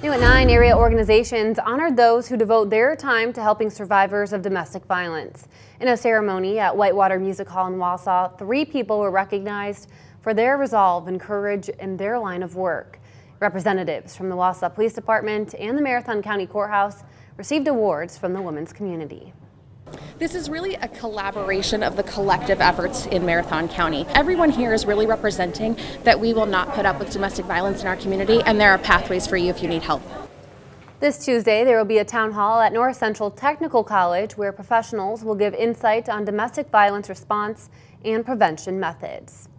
New at 9, area organizations honored those who devote their time to helping survivors of domestic violence. In a ceremony at Whitewater Music Hall in Wausau, 3 people were recognized for their resolve and courage in their line of work. Representatives from the Wausau Police Department and the Marathon County Courthouse received awards from the women's community. This is really a collaboration of the collective efforts in Marathon County. Everyone here is really representing that we will not put up with domestic violence in our community, and there are pathways for you if you need help. This Tuesday, there will be a town hall at North Central Technical College where professionals will give insight on domestic violence response and prevention methods.